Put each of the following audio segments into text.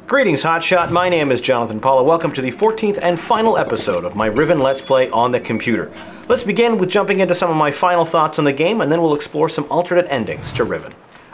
Greetings, Hotshot. My name is Jonathan Paula. Welcome to the 14th and final episode of my Riven Let's Play on the computer. Let's begin with jumping into some of my final thoughts on the game, and then we'll explore some alternate endings to Riven.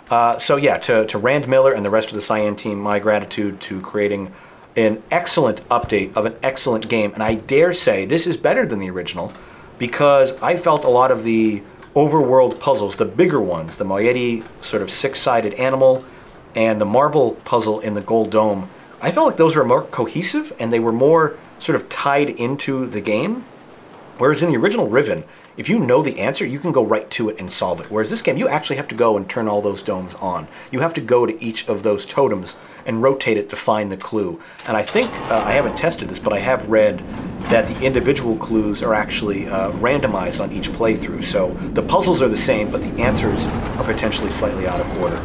To Rand Miller and the rest of the Cyan team, my gratitude to creating an excellent update of an excellent game. And I dare say this is better than the original, because I felt a lot of the overworld puzzles, the bigger ones, the Moiety sort of six-sided animal, and the marble puzzle in the gold dome, I felt like those were more cohesive and they were more sort of tied into the game. Whereas in the original Riven, if you know the answer, you can go right to it and solve it. Whereas this game, you actually have to go and turn all those domes on. You have to go to each of those totems and rotate it to find the clue. And I think, I haven't tested this, but I have read that the individual clues are actually randomized on each playthrough. So the puzzles are the same, but the answers are potentially slightly out of order.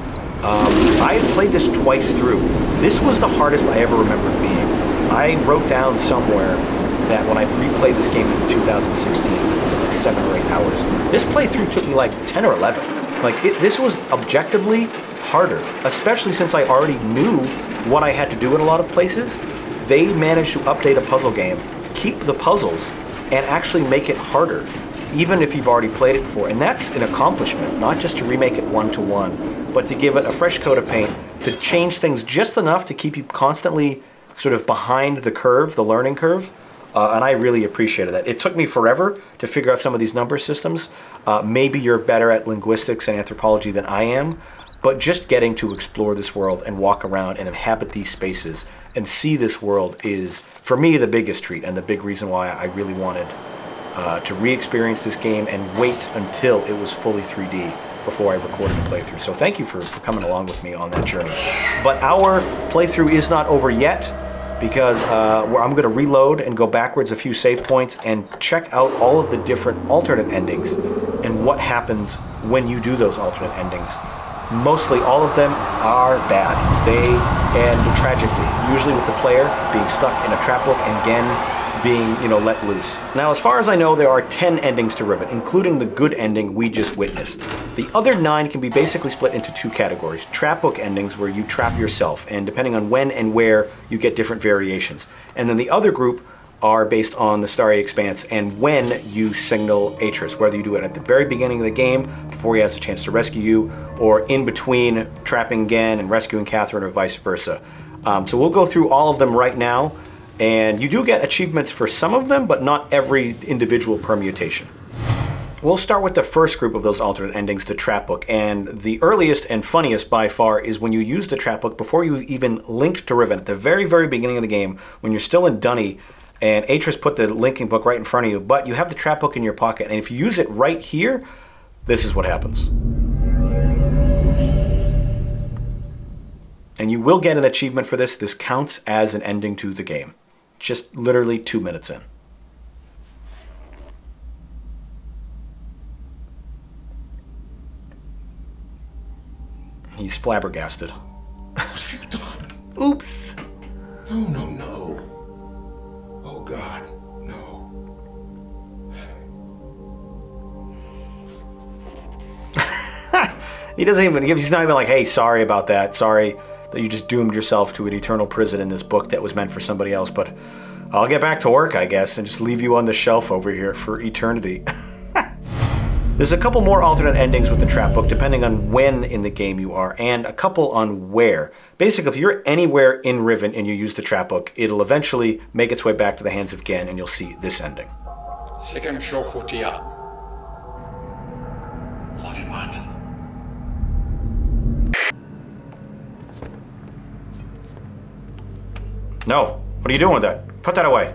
I've played this twice through. This was the hardest I ever remember it being. I wrote down somewhere that when I replayed this game in 2016, it was like 7 or 8 hours. This playthrough took me like 10 or 11. This was objectively harder, especially since I already knew what I had to do in a lot of places. They managed to update a puzzle game, keep the puzzles, and actually make it harder, even if you've already played it before. And that's an accomplishment, not just to remake it one-to-one, but to give it a fresh coat of paint, to change things just enough to keep you constantly sort of behind the curve, the learning curve. And I really appreciated that. It took me forever to figure out some of these number systems. Maybe you're better at linguistics and anthropology than I am, but just getting to explore this world and walk around and inhabit these spaces and see this world is, for me, the biggest treat and the big reason why I really wanted to re-experience this game and wait until it was fully 3D before I recorded a playthrough. So thank you for coming along with me on that journey. But our playthrough is not over yet, because I'm going to reload and go backwards a few save points and check out all of the different alternate endings and what happens when you do those alternate endings. Mostly all of them are bad. They end tragically, usually with the player being stuck in a trap book and Gehn being, let loose. Now, as far as I know, there are 10 endings to Riven, including the good ending we just witnessed. The other 9 can be basically split into 2 categories. Trap book endings, where you trap yourself, and depending on when and where, you get different variations. And then the other group are based on the Starry Expanse and when you signal Atrus, whether you do it at the very beginning of the game, before he has a chance to rescue you, or in between trapping Gehn and rescuing Catherine, or vice versa. So we'll go through all of them right now. And you do get achievements for some of them, but not every individual permutation. We'll start with the first group of those alternate endings, the trap book. And the earliest and funniest by far is when you use the trap book before you've even linked to Riven. At the very, very beginning of the game, when you're still in Dunny, and Atrus put the linking book right in front of you, but you have the trap book in your pocket. And if you use it right here, this is what happens. And you will get an achievement for this. This counts as an ending to the game. Just literally 2 minutes in. He's flabbergasted. What have you done? Oops. No, no, no. Oh, God, no. He doesn't even, he's not even like, hey, sorry about that. Sorry that you just doomed yourself to an eternal prison in this book that was meant for somebody else, but I'll get back to work, I guess, and just leave you on the shelf over here for eternity. There's a couple more alternate endings with the trap book, depending on when in the game you are, and a couple on where. Basically, if you're anywhere in Riven and you use the trap book, it'll eventually make its way back to the hands of Gehn, and you'll see this ending. No. What are you doing with that? Put that away.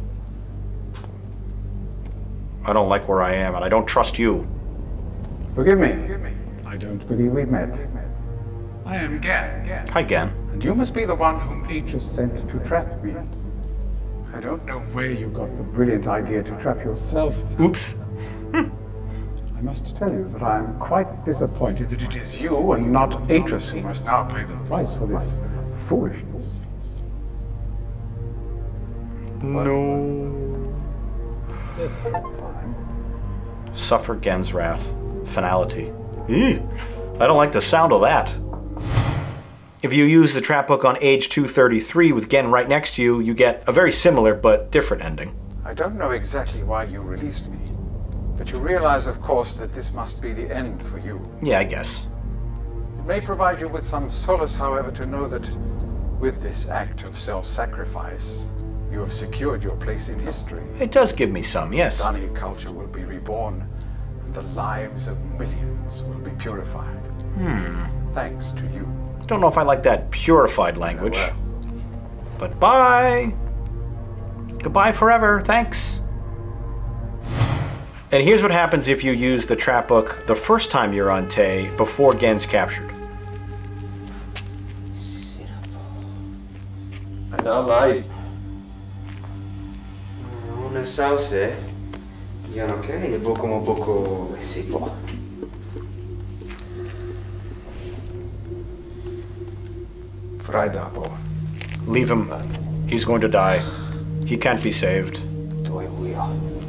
I don't like where I am, and I don't trust you. Forgive me. I don't believe we've met. I am Gehn. Hi, Gehn. And you must be the one whom Atrus sent to trap me. I don't know where you got the brilliant idea to trap yourself. Oops. I must tell you that I am quite disappointed that it is you and not Atrus who must now pay the price for this foolishness. No. This time. Suffer Gehn's wrath. Finality. Eeh. I don't like the sound of that. If you use the trap book on age 233 with Gehn right next to you, you get a very similar but different ending. I don't know exactly why you released me, but you realize, of course, that this must be the end for you. Yeah, I guess. It may provide you with some solace, however, to know that with this act of self-sacrifice, you have secured your place in history. It does give me some, yes. Sunny culture will be reborn, and the lives of millions will be purified. Thanks to you. Don't know if I like that purified language. Farewell. But bye! Goodbye forever, thanks. And here's what happens if you use the trap book the first time you're on Tay before Gehn's captured. Dai. Nel sauce io no che ne poco si può. Freitag, boy. Leave him. He's going to die. He can't be saved. Toi wheel.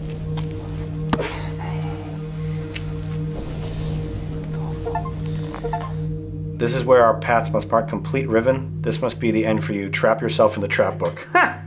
This is where our paths must part. Complete Riven. This must be the end for you. Trap yourself in the trap book.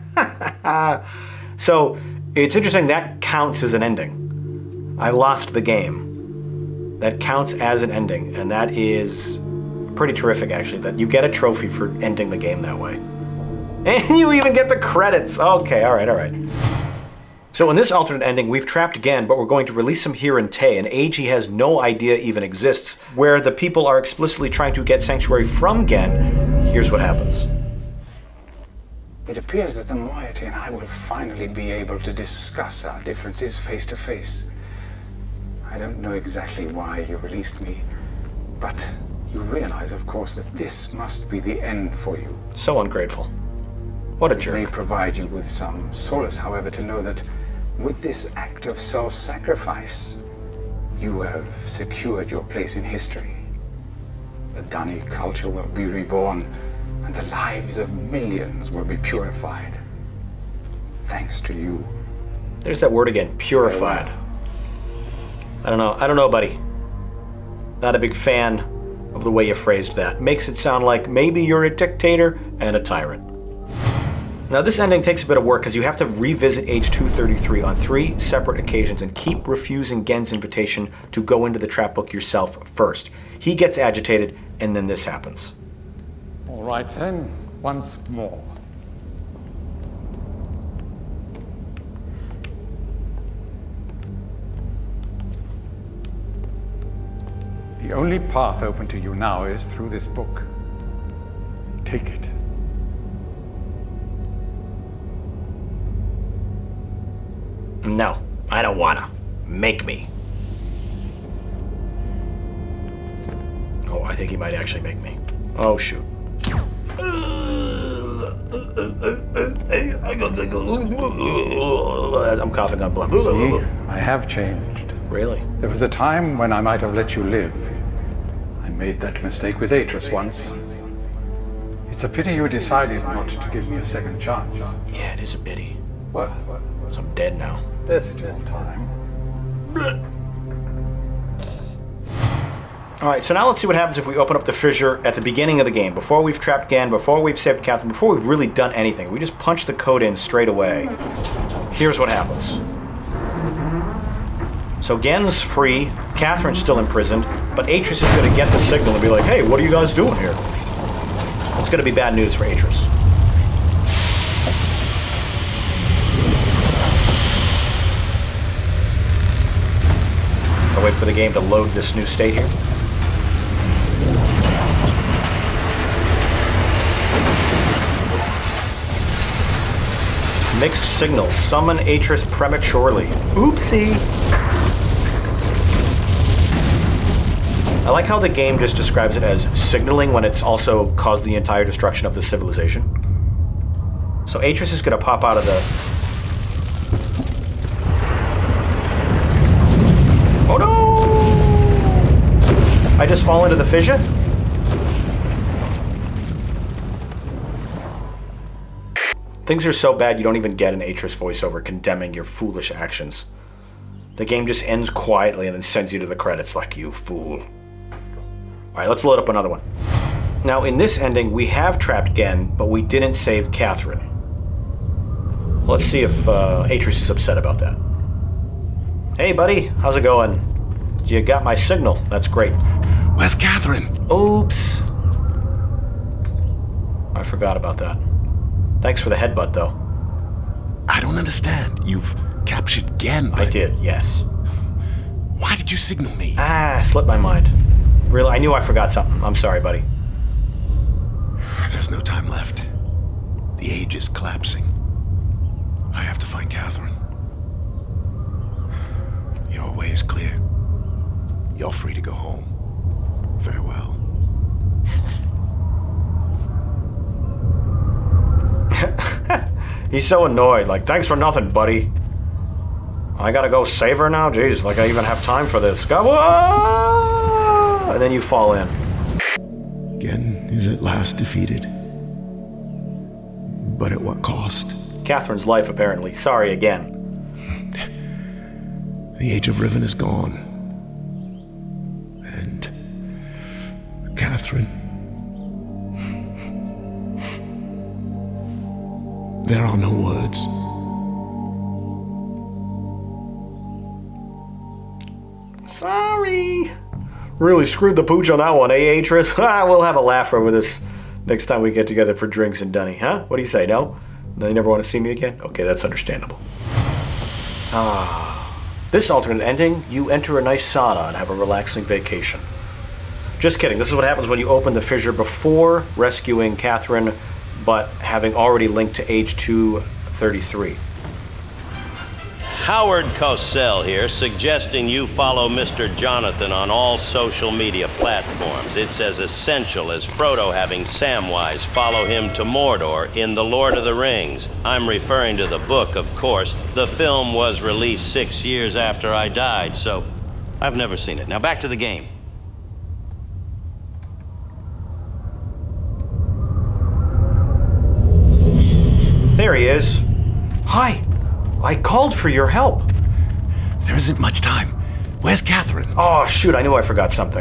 So, it's interesting, that counts as an ending. I lost the game. That counts as an ending, and that is pretty terrific, actually, that you get a trophy for ending the game that way. And you even get the credits. Okay, all right. So in this alternate ending, we've trapped Gehn, but we're going to release him here in Tay, an age he has no idea even exists, where the people are explicitly trying to get sanctuary from Gehn. Here's what happens. It appears that the moiety and I will finally be able to discuss our differences face to face. I don't know exactly why you released me, but you realize, of course, that this must be the end for you. So ungrateful. What a It jerk. may provide you with some solace, however, to know that with this act of self-sacrifice, you have secured your place in history. The Dunny culture will be reborn, and the lives of millions will be purified. Thanks to you. There's that word again, purified. I don't know, buddy. Not a big fan of the way you phrased that. Makes it sound like maybe you're a dictator and a tyrant. Now this ending takes a bit of work because you have to revisit age 233 on 3 separate occasions and keep refusing Gehn's invitation to go into the trap book yourself first. He gets agitated and then this happens. All right then, once more. The only path open to you now is through this book. Take it. No, I don't wanna. Make me. Oh, I think he might actually make me. Oh, shoot. I'm coughing on blood. See, I have changed. Really? There was a time when I might have let you live. I made that mistake with Atrus once. It's a pity you decided not to give me a second chance. Yeah, it is a pity. Well, So I'm dead now. there's still time. Alright, so now let's see what happens if we open up the fissure at the beginning of the game, before we've trapped Gehn, before we've saved Catherine, before we've really done anything. We just punch the code in straight away. Here's what happens. So Gehn's free, Catherine's still imprisoned, but Atrus is going to get the signal and be like, hey, what are you guys doing here? It's going to be bad news for Atrus. I'll wait for the game to load this new state here. Mixed signals. Summon Atrus prematurely. Oopsie! I like how the game just describes it as signaling when it's also caused the entire destruction of the civilization. So Atrus is going to pop out of the... Oh no! I just fall into the fissure? Things are so bad you don't even get an Atrus voiceover condemning your foolish actions. The game just ends quietly and then sends you to the credits like, you fool. Alright, let's load up another one. Now, in this ending, we have trapped Gehn, but we didn't save Catherine. Let's see if Atrus is upset about that. Hey, buddy. How's it going? You got my signal. That's great. Where's Catherine? Oops. I forgot about that. Thanks for the headbutt, though. I don't understand. You've captured Gehn, but... I did, yes. Why did you signal me? Slipped my mind. Really, I knew I forgot something. I'm sorry, buddy. There's no time left. The age is collapsing. I have to find Catherine. Your way is clear. You're free to go home. Farewell. He's so annoyed. Like, thanks for nothing, buddy. I gotta go save her now? Jeez, like I even have time for this. Go! Whoa! And then you fall in. Gehn is at last defeated. But at what cost? Catherine's life, apparently. Sorry again. The age of Riven is gone. And Catherine. There are no words. Sorry. Really screwed the pooch on that one, eh, Atrus? We'll have a laugh over this next time we get together for drinks and Dunny, huh? What do you say, no? No, you never want to see me again? Okay, that's understandable. This alternate ending, you enter a nice sauna and have a relaxing vacation. Just kidding, this is what happens when you open the fissure before rescuing Catherine, but having already linked to age 233. Howard Cosell here, suggesting you follow Mr. Jonathan on all social media platforms. It's as essential as Frodo having Samwise follow him to Mordor in The Lord of the Rings. I'm referring to the book, of course. The film was released 6 years after I died, so I've never seen it. Now back to the game. There he is. Hi. I called for your help. There isn't much time. Where's Catherine? Oh, shoot, I knew I forgot something.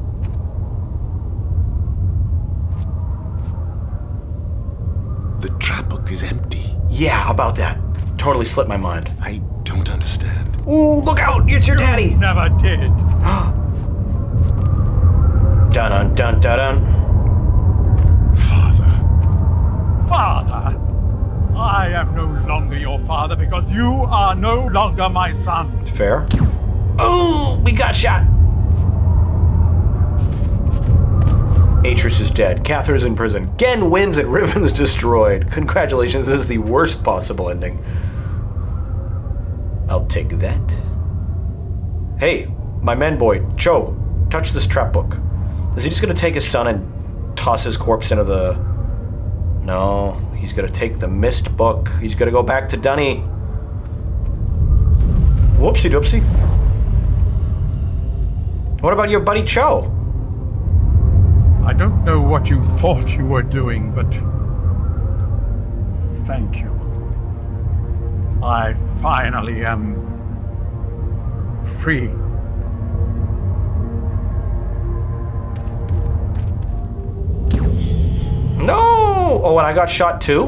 The trap book is empty. Yeah, about that. Totally slipped my mind. I don't understand. Ooh, look out! It's your daddy! Never did. Dun dun dun dun. Father. Father, I am no longer your father because you are no longer my son. Fair. Oh, we got shot. Atrus is dead. Catherine's in prison. Gehn wins and Riven's destroyed. Congratulations, this is the worst possible ending. I'll take that. Hey, my man boy, Cho, touch this trap book. Is he just gonna take his son and toss his corpse into the... No, he's gonna take the Myst book. He's gonna go back to Dunny. Whoopsie doopsie. What about your buddy Cho? I don't know what you thought you were doing, but thank you. I finally am free. No! Oh, and I got shot too?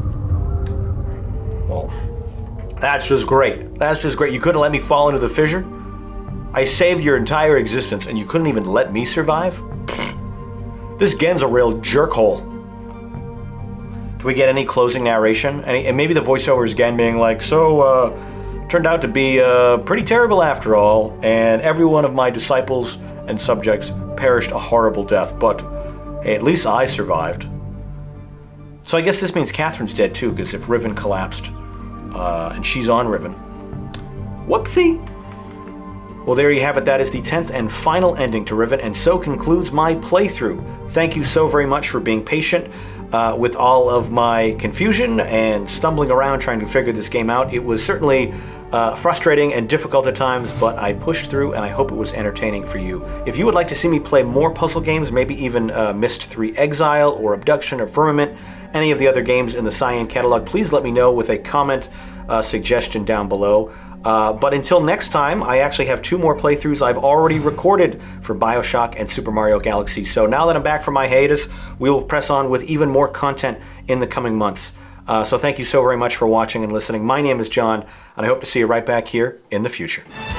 Well, that's just great. That's just great. You couldn't let me fall into the fissure? I saved your entire existence and you couldn't even let me survive? Pfft. This Gehn's a real jerkhole. Do we get any closing narration? And maybe the voiceover is Gehn being like, so, turned out to be pretty terrible after all, and every one of my disciples and subjects perished a horrible death, but hey, at least I survived. So I guess this means Catherine's dead too, because if Riven collapsed, and she's on Riven. Whoopsie! Well, there you have it. That is the 10th and final ending to Riven, and so concludes my playthrough. Thank you so very much for being patient with all of my confusion and stumbling around trying to figure this game out. It was certainly frustrating and difficult at times, but I pushed through, and I hope it was entertaining for you. If you would like to see me play more puzzle games, maybe even Myst 3 Exile or Abduction or Firmament, any of the other games in the Cyan catalog, please let me know with a comment suggestion down below. But until next time, I actually have 2 more playthroughs I've already recorded for BioShock and Super Mario Galaxy. So now that I'm back from my hiatus, we will press on with even more content in the coming months. So thank you so very much for watching and listening. My name is John, and I hope to see you right back here in the future.